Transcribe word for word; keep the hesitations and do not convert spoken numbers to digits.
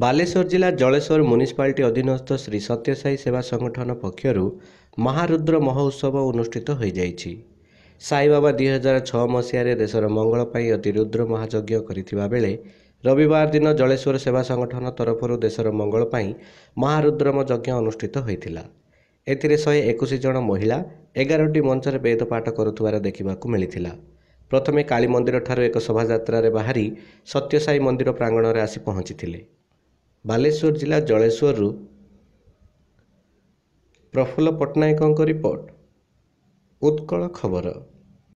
ବାଲେଶ୍ୱର ଜିଲ୍ଲା ଜଳେଶ୍ୱର ମ୍ୟୁନିସିପାଲିଟି ଅଧୀନସ୍ଥ ଶ୍ରୀ ସତ୍ୟସାଇ ସେବା ସଂଗଠନ ପକ୍ଷରୁ ମହାରୁଦ୍ର ମହୋତ୍ସବ ଅନୁଷ୍ଠିତ ହୋଇଯାଇଛି। ସାଇବାବା ଦୁଇ ହଜାର ଛଅ ମସିହାରେ ଦେଶର ମଙ୍ଗଳ ପାଇଁ ଅତି ରୁଦ୍ର ମହାଯଜ୍ଞ କରିଥିବା ବେଳେ ରବିବାର ଦିନ ଜଳେଶ୍ୱର ସେବା ସଂଗଠନ ତରଫରୁ ଦେଶର ମଙ୍ଗଳ ପାଇଁ ମହାରୁଦ୍ରମ ଯଜ୍ଞ ଅନୁଷ୍ଠିତ ହୋଇଥିଲା। ଏଥିରେ ଶହେ ଏକୋଇଶ ଜଣ ମହିଳା ଏଗାରଟି ମଞ୍ଚରେ ବେଦ ପାଠ କରୁଥିବାର ଦେଖିବାକୁ ମିଳିଥିଲା। ପ୍ରଥମେ କାଳୀ ମନ୍ଦିରଠାରୁ ଏକ ଶୋଭାଯାତ୍ରାରେ ବାହାରି ସତ୍ୟସାଇ ମନ୍ଦିର ପ୍ରାଙ୍ଗଣରେ ଆସି ପହଞ୍ଚିଥିଲେ। ବାଲେଶ୍ୱର ଜିଲ୍ଲା ଜଳେଶ୍ୱରରୁ ପ୍ରଫୁଲ୍ଲ ପଟ୍ଟନାୟକଙ୍କ ରିପୋର୍ଟ, ଉତ୍କଳ ଖବର।